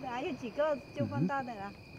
的，还有几个就放大的了。